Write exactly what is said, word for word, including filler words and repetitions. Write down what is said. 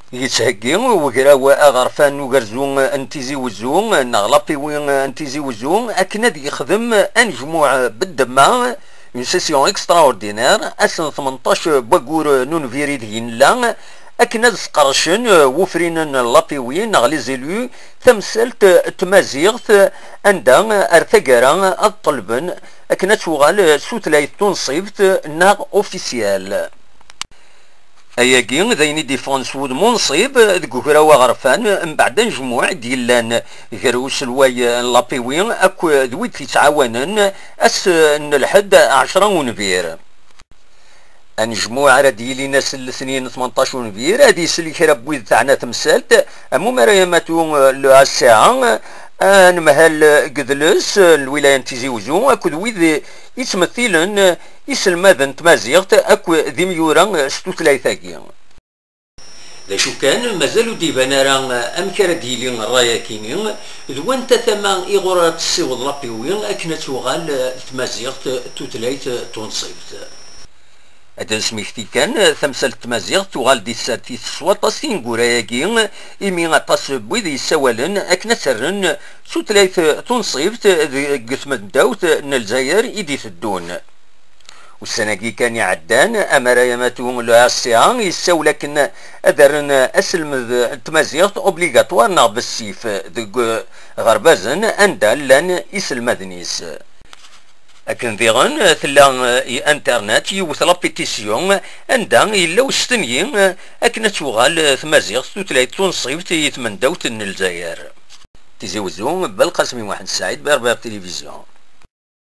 يتهجي وكراو أغرفان وغرزون انتيزي وزون نغلطي وين انتيزي وزون أكند يخدم أنجموع بالدماء une session extraordinaire أسن ثمنطاش بقور نون فيريدين لا أكند سقرشن وفرين لابيوين نغلي زيلو تمثلت تمازيغت عندها ارتقرا الطلبن أكند شغال سوتلاي تنصيبت ناغ اوفيسيال اياكي ذاين ديفونس ود منصيب ذكو كراوا غرفان من بعد نجموع ديالان غروس الواي لابيوين اكو ذويد يتعاونن اس الحد عشرة ونفير نجموع على ديالي ناس الاثنين ثمنطاش ونفير هادي سلي كرا بويد تاعنا تمثالت امو مريماتو الساعه نمهل قدلس الولاية تيزي وزو اكو ذويد يتمثلن يسلماذن تمازيغت اكو ذي ميورا ستو ثلاثاكي لا شو كان مازالو ديبانا راه امكار ديالي الرايا كيني ذوان تثما ايغورا تسيوض لابيوين اكنا توغال تمازيغت تو ثلاث تونصيبت هذا سميتي كان ثمثال تمازيغ توغال دي ساتي سواطاس تينكوراياكي إمي غطاس بويد يسوالن أكنا سرن سو تلايث تنصيبت قسم الداوت نالجزائر إيدي تدون والسناكي كان يعدان أمر يماتو العصيان يساو لكن أدرن أسلم تمازيغ أوبليغاتوار ناغ بالسيف دق غربازن أندال لان يسلم ذنيس لكن ذيغن ثلا انترنت يوث لابيتيسيون عندها الا وستنيين اكنا توغال ثمازيغ ثلاث تنصيبت يتمندوت الجزائر تيزي وزون بالقاسمي واحد سعيد بارباب تلفزيون.